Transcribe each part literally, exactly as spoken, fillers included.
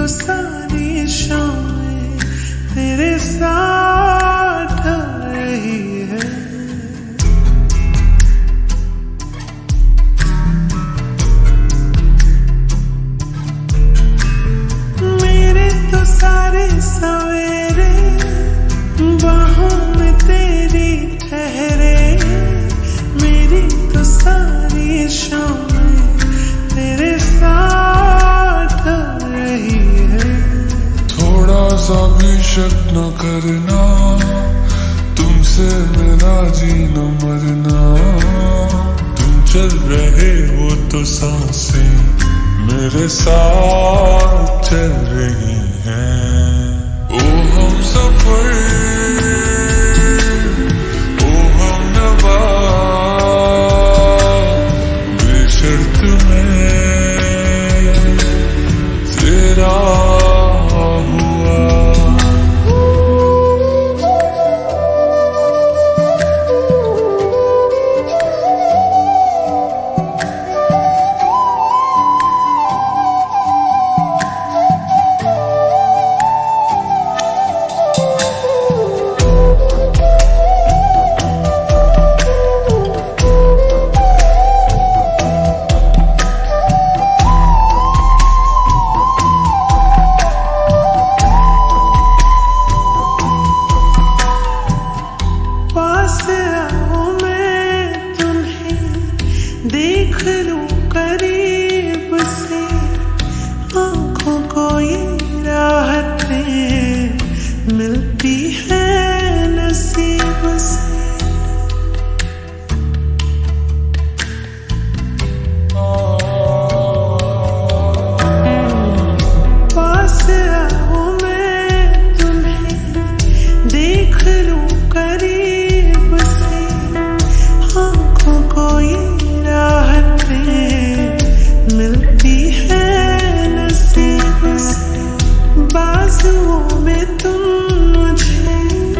तो सारी शामें तेरे साथ रही है। मेरे तो सारे सवेरे बाहों में तेरी ठहरे, मेरी तो सारी शामें तेरे साथ रही है। थोड़ा सा भी शक न करना, तुमसे मेरा जीना मरना। तुम चल रहे हो तो सांसें मेरे साथ चल रही हैं। ओ हम सफर, ओ हम नवा, बेशर्त में तेरा देख लूं करीब से, आंखों को ये राहतें मिलती है नसीब से। पास आओ मैं तुम्हें देख लूं करीब से, आंखों को ये मिलती है नसीब से। बाजुओं में तुम मुझे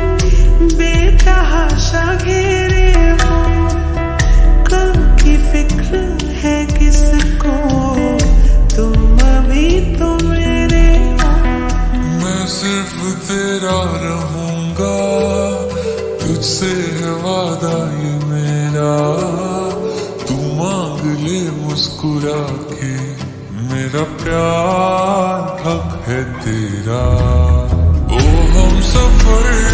बेतहाशा घेरे हो, कल की फिक्र है किसको, तुम अभी तो मेरे हो। मैं सिर्फ तेरा रहूंगा, तुझसे है वादा ये मेरा। तू मांग ले मुस्कुरा के, मेरा प्यार हक है तेरा। ओ हम सफर